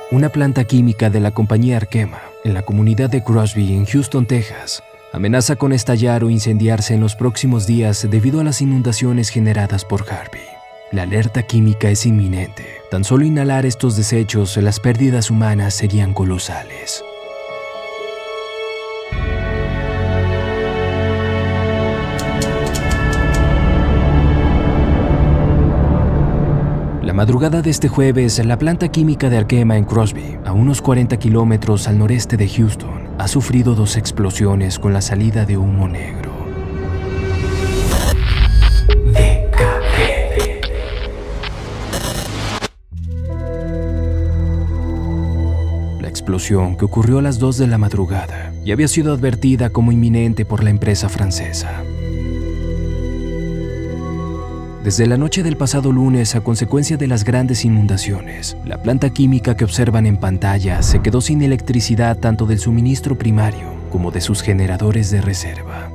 Una planta química de la compañía Arkema, en la comunidad de Crosby, en Houston, Texas, amenaza con estallar o incendiarse en los próximos días debido a las inundaciones generadas por Harvey. La alerta química es inminente. Tan solo inhalar estos desechos, las pérdidas humanas serían colosales. La madrugada de este jueves, la planta química de Arkema en Crosby, a unos 40 kilómetros al noreste de Houston, ha sufrido 2 explosiones con la salida de humo negro. La explosión, que ocurrió a las 2 de la madrugada, ya había sido advertida como inminente por la empresa francesa. Desde la noche del pasado lunes, a consecuencia de las grandes inundaciones, la planta química que observan en pantalla se quedó sin electricidad tanto del suministro primario como de sus generadores de reserva.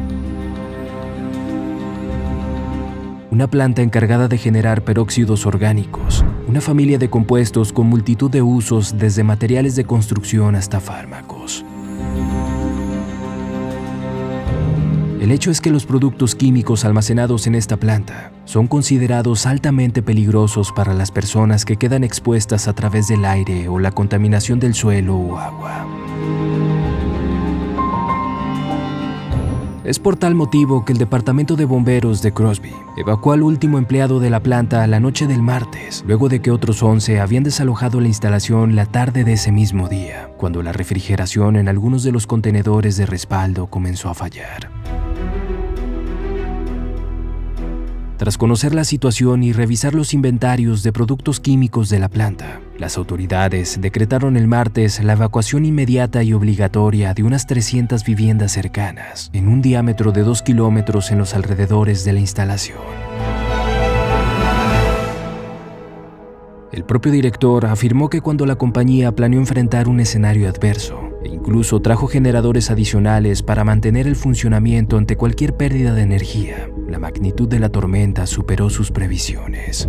Una planta encargada de generar peróxidos orgánicos, una familia de compuestos con multitud de usos desde materiales de construcción hasta fármacos. El hecho es que los productos químicos almacenados en esta planta son considerados altamente peligrosos para las personas que quedan expuestas a través del aire o la contaminación del suelo o agua. Es por tal motivo que el Departamento de Bomberos de Crosby evacuó al último empleado de la planta la noche del martes, luego de que otros 11 habían desalojado la instalación la tarde de ese mismo día, cuando la refrigeración en algunos de los contenedores de respaldo comenzó a fallar. Tras conocer la situación y revisar los inventarios de productos químicos de la planta, las autoridades decretaron el martes la evacuación inmediata y obligatoria de unas 300 viviendas cercanas, en un diámetro de 2 kilómetros en los alrededores de la instalación. El propio director afirmó que cuando la compañía planeó enfrentar un escenario adverso, e incluso trajo generadores adicionales para mantener el funcionamiento ante cualquier pérdida de energía, la magnitud de la tormenta superó sus previsiones.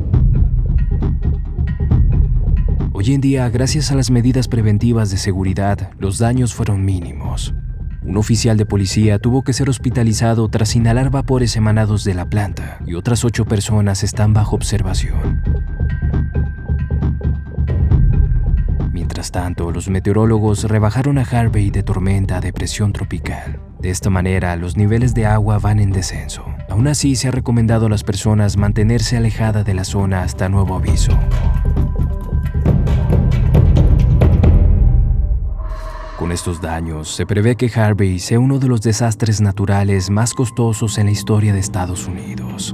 Hoy en día, gracias a las medidas preventivas de seguridad, los daños fueron mínimos. Un oficial de policía tuvo que ser hospitalizado tras inhalar vapores emanados de la planta y otras 8 personas están bajo observación. Mientras tanto, los meteorólogos rebajaron a Harvey de tormenta a depresión tropical. De esta manera, los niveles de agua van en descenso. Aún así, se ha recomendado a las personas mantenerse alejada de la zona hasta nuevo aviso. Con estos daños, se prevé que Harvey sea uno de los desastres naturales más costosos en la historia de Estados Unidos.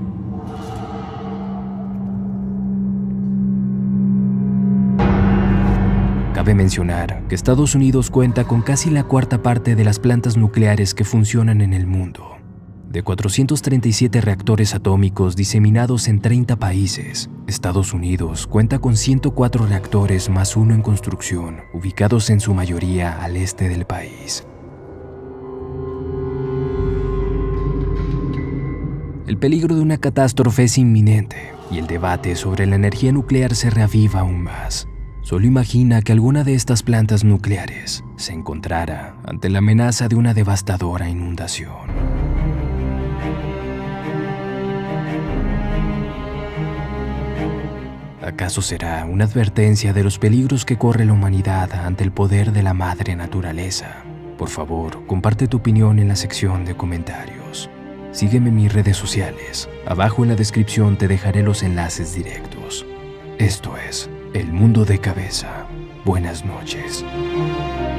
Cabe mencionar que Estados Unidos cuenta con casi la cuarta parte de las plantas nucleares que funcionan en el mundo. De 437 reactores atómicos diseminados en 30 países, Estados Unidos cuenta con 104 reactores más uno en construcción, ubicados en su mayoría al este del país. El peligro de una catástrofe es inminente y el debate sobre la energía nuclear se reaviva aún más. Solo imagina que alguna de estas plantas nucleares se encontrara ante la amenaza de una devastadora inundación. ¿Acaso será una advertencia de los peligros que corre la humanidad ante el poder de la madre naturaleza? Por favor, comparte tu opinión en la sección de comentarios. Sígueme en mis redes sociales. Abajo en la descripción te dejaré los enlaces directos. Esto es El Mundo de Cabeza. Buenas noches.